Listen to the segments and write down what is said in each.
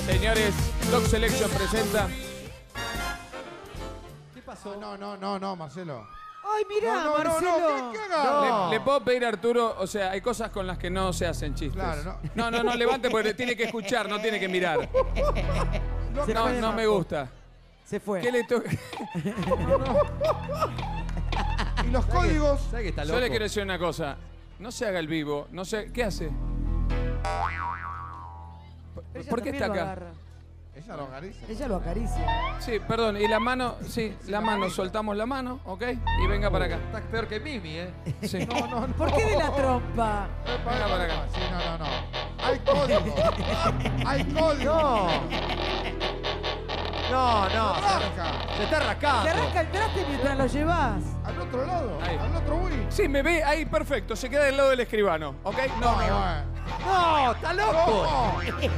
Señores, Dog Selection presenta. ¿Qué pasó? No, Marcelo. Ay, mirá, Marcelo. ¿Qué haga? Le puedo pedir a Arturo, o sea, hay cosas con las que no se hacen chistes. Claro, no, levante porque tiene que escuchar, no tiene que mirar. No me gusta. Se fue. ¿Qué le toca? ¿Y los códigos? ¿Sabes que está loco? Yo le quiero decir una cosa. No se haga el vivo, no sé. ¿Qué hace? Ella ¿Por qué también está lo acá? agarra. Ella lo acaricia. Ella lo acaricia. Sí, perdón. Y la mano, sí, la mano, soltamos la mano, ¿ok? Y venga para acá. Está peor que Mimi, ¿eh? Sí. No. ¿Por qué de la trompa? Venga para acá. Sí, no. Hay código. Hay código. No. Rasca. Se está rascando. Te arranca el traste mientras lo llevas. Al otro lado. Ahí. Al otro Wii. Sí, me ve ahí, perfecto. Se queda del lado del escribano, ¿ok? No, está loco.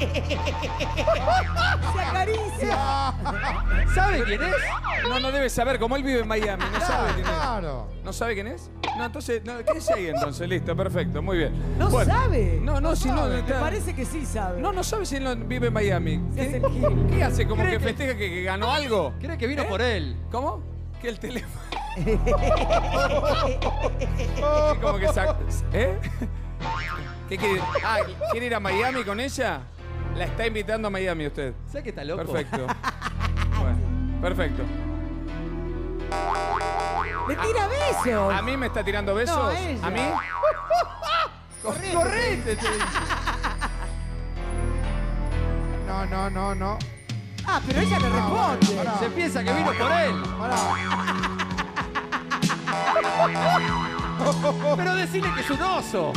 Se acaricia. ¿Sabe quién es? No debe saber, como él vive en Miami, no sabe quién es. Claro. ¿No sabe quién es? No, entonces, quédese ahí entonces, listo, perfecto, muy bien. No Bueno, sabe. No, si no, Me está- parece que sí sabe. no sabe si él no vive en Miami. Se hace el gil. ¿Qué hace? ¿Como ¿Cree que que- festeja que ganó algo? Cree que vino por él. ¿Cómo? Que el teléfono. Como que ¿eh? ¿Qué quiere? Ah, ¿quiere ir a Miami con ella? La está invitando a Miami usted. ¿Sabes que está loco? Perfecto. Bueno, perfecto. Le tira besos. ¿A mí me está tirando besos? No, a ella. ¿A mí? Correte. No. Ah, pero ella le responde. pará. Se piensa que vino por él. Pará. Pero decirle que es un oso.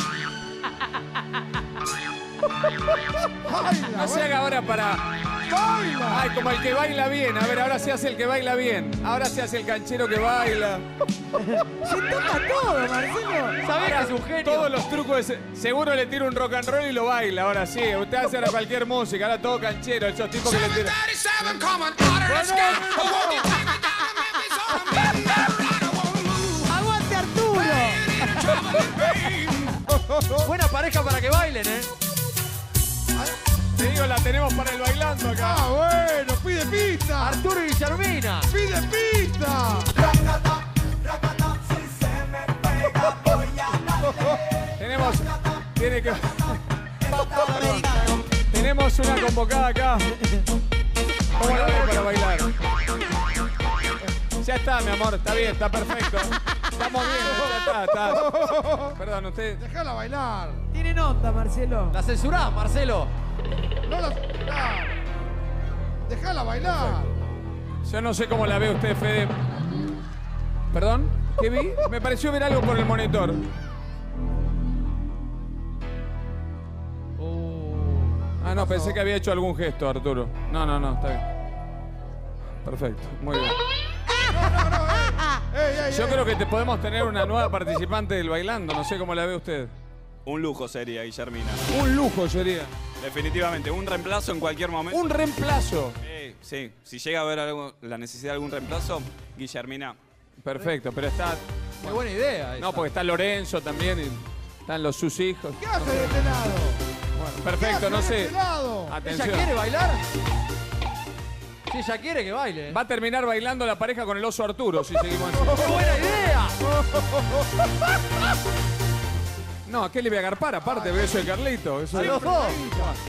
Baila, No se haga ahora para... baila. Ay, como el que baila bien. A ver, ahora se hace el que baila bien. Ahora se hace el canchero que baila. Se toca todo, Marcelo. ¿Sabés que es un genio? Todos los trucos de seguro le tira un rock and roll y lo baila. Ahora sí, usted hace ahora cualquier música. Ahora todo canchero. Esos tipos que le tiran. Aguante, Arturo. Buena pareja para que bailen, ¿eh? Te digo, la tenemos para el bailando acá. Ah, bueno, pide pista. Arturo y Guillermina. Pide pista. Tiene que... Tenemos una convocada acá. ¿Cómo la ves para bailar? Ya está, mi amor, está bien, está perfecto. Estamos bien, ya está. Perdón, usted... Déjala bailar. Tienen onda, Marcelo. La censurás, Marcelo. No la. Déjala bailar. Yo no sé cómo la ve usted, Fede. ¿Perdón? ¿Qué vi? Me pareció ver algo por el monitor. Ah, no, pensé que había hecho algún gesto, Arturo. No, está bien. Perfecto, muy bien. Ey, Yo creo que podemos tener una nueva participante del bailando. No sé cómo la ve usted. Un lujo sería, Guillermina. Un lujo sería. Definitivamente, un reemplazo en cualquier momento. Un reemplazo. Sí, si llega a haber la necesidad de algún reemplazo, Guillermina. Perfecto, pero está... Qué buena idea esa. No, porque está Lorenzo también y están sus hijos. ¿Qué hace de este lado? Perfecto, no ¿Qué hace de sé. este lado? ¿Ella Atención. quiere bailar? Si ella quiere que baile. Va a terminar bailando la pareja con el oso Arturo si seguimos así. ¡Qué buena idea! No, ¿a qué le voy a agarpar? Aparte, beso de Carlito. Eso A es- los dos.